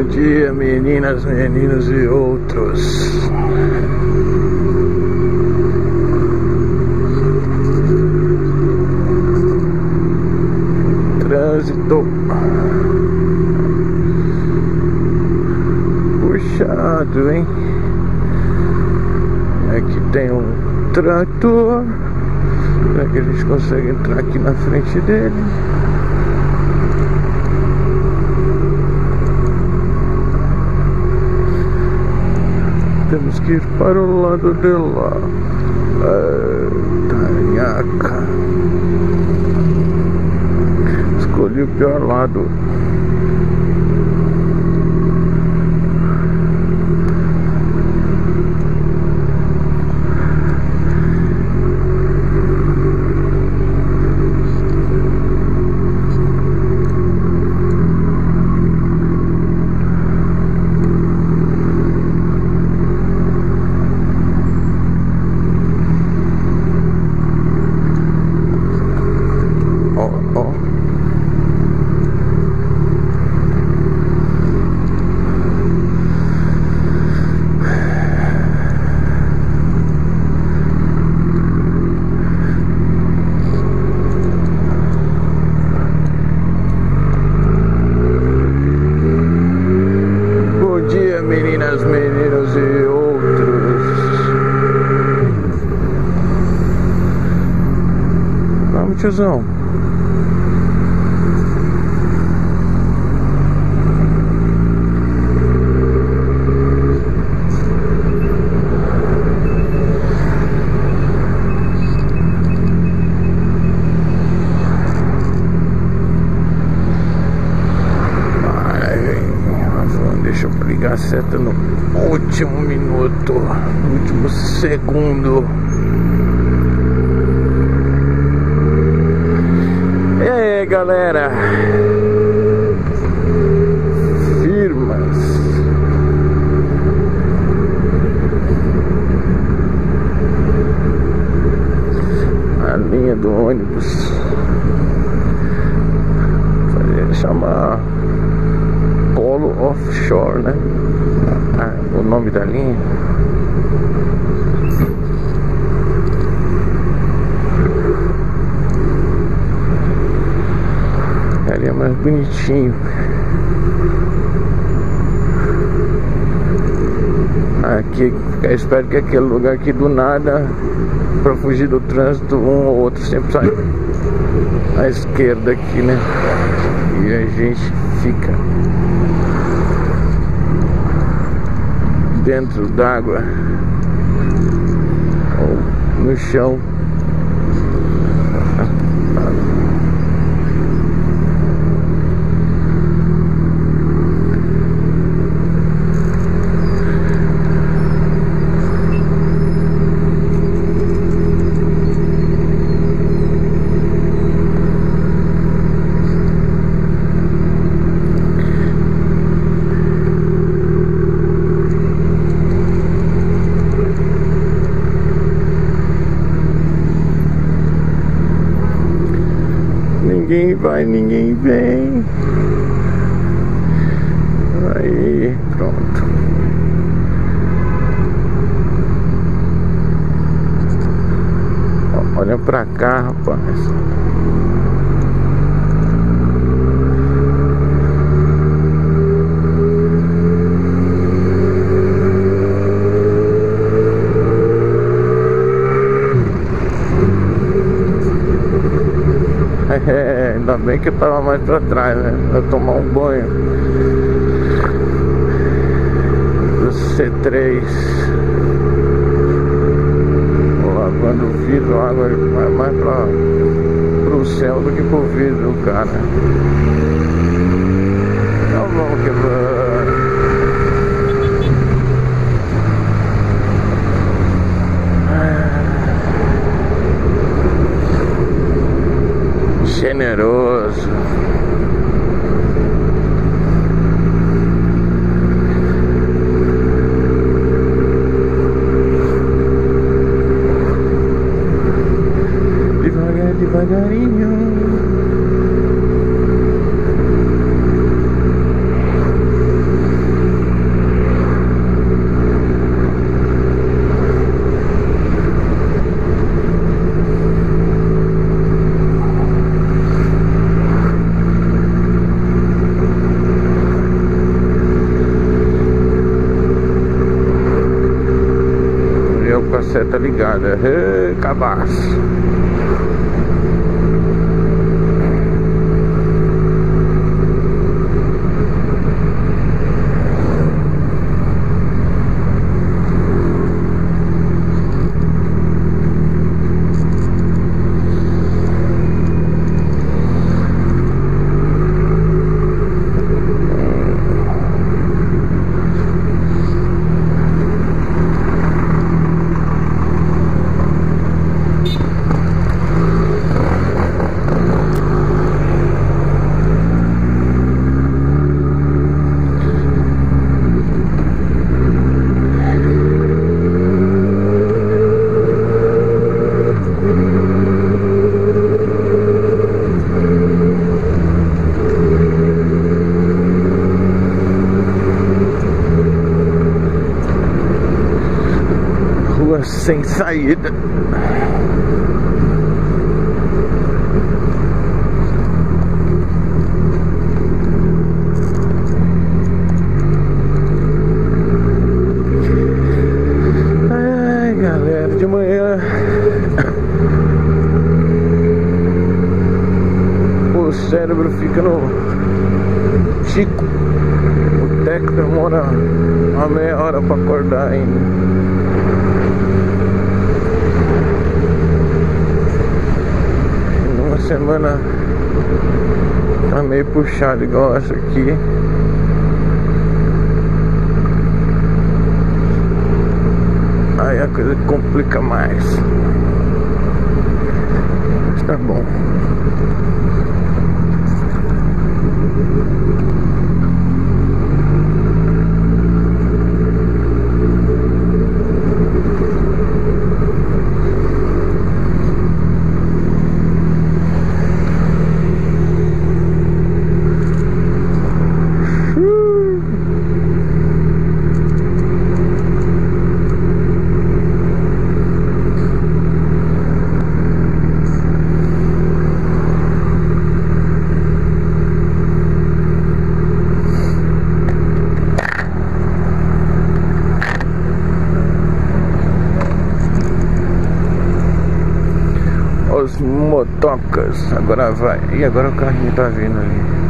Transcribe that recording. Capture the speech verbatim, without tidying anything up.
dia, meninas, meninos e outros. Trânsito puxado, hein? Aqui tem um trator. Será que a gente consegue entrar aqui na frente dele? Temos que ir para o lado de lá. Tanhaca. Escolhi o pior lado. Meninas, meninos e outros. Vamos, tiozão. Deixa eu ligar a seta no último minuto, no último segundo. E aí, galera? Firmas. A linha do ônibus. Fazer chamar Polo Offshore, né? Ah, o nome da linha. Ali é mais bonitinho. Aqui, ficar esperto que aquele lugar aqui do nada, para fugir do trânsito, um ou outro sempre sai à esquerda aqui, né? E a gente fica dentro d'água ou no chão. Ninguém vai, ninguém vem. Aí, pronto. Olha pra cá, rapaz. É, ainda bem que eu tava mais pra trás, né? Pra tomar um banho do C três. Lavando o vidro, a água vai mais pra, pro céu do que pro vidro, cara. Então vamos quebrando. Generoso. Devagar, devagarinho. com a seta ligada. Ê, cabaço. Sem saída. Ai, galera, de manhã o cérebro fica no tico. O Teco demora uma meia hora pra acordar ainda. Semana tá meio puxado igual essa aqui. Aí a coisa complica mais. Mas tá bom. Os motocas, agora vai. E agora o carrinho tá vindo ali.